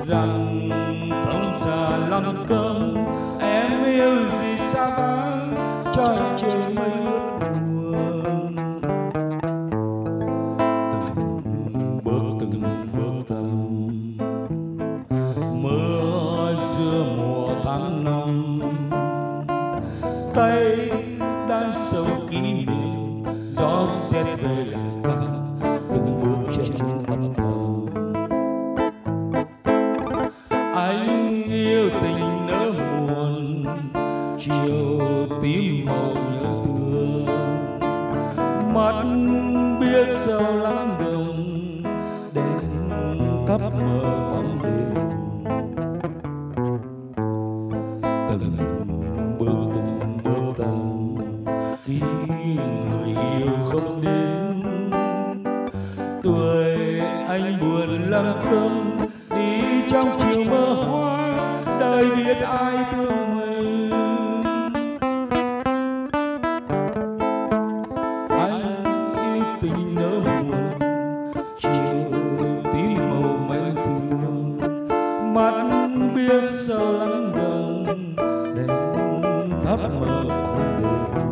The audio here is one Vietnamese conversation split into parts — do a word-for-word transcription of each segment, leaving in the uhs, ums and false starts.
rằng thông xa lắm cơn em yêu gì xa vắng cho trời mây ướt buồn. Từng bước từng bước từng mưa giữa mùa tháng năm, tay đang sâu kỷ niệm gió rét về lại căng từng bước chân âm thầm. Anh yêu tình nỡ buồn chiều tím màu nhớ thương, mắt biết sâu lắm đường đèn thắp mờ bóng đêm. Từng bước từng bước từng khi người yêu không đến, tuổi anh buồn lắm cơn đi trong chiều mơ hoa, đời biết ai thương mình. Anh yêu tình nỡ buồn chiều tím màu mây thương, mắt biết sâu lắng đồng đèn thắp mờ bóng đêm.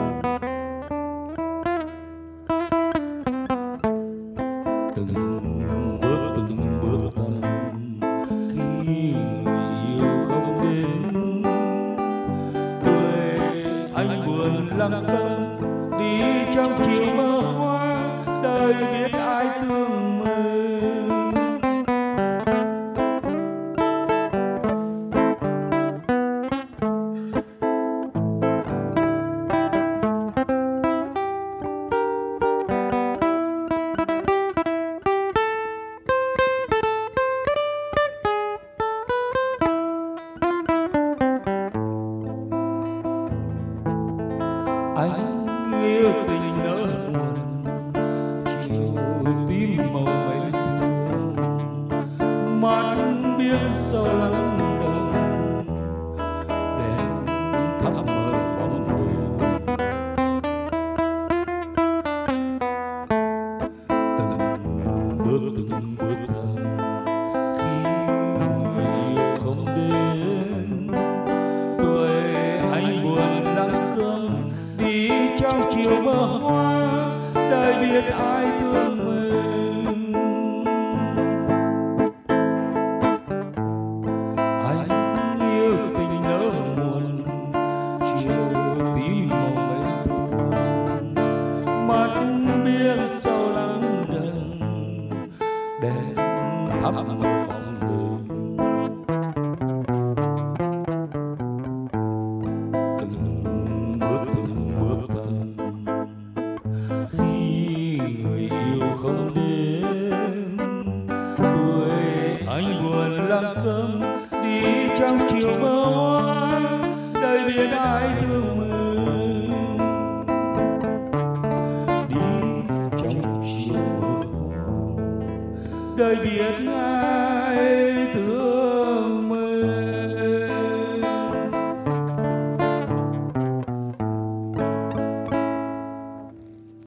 Từng bước từng bước từng khi người yêu không đến, tuổi anh buồn lắm cơn đi trong chiều mơ hoa, đời biết ai thương mình. Anh yêu tình nỡ buồn chiều tím màu mây thương, mắt biết sâu lắng đồng đèn thắp mờ bóng đêm. Từng bước từng bước từng khi người yêu không đến, tuổi anh buồn lắm cơn đi trong chiều mơ hoa, đời biết ai thương mình. Anh yêu tình nỡ buồn chiều tím màu mây thương, mắt biết sâu lắng đằng đèn thắp mờ bóng đêm. Từng bước từng bước từng khi người yêu không đến, tuổi anh buồn lắm cơn đi trong chiều mơ hoa, đời biết ai thương mình. Đi trong chiều mơ hoa, đời biết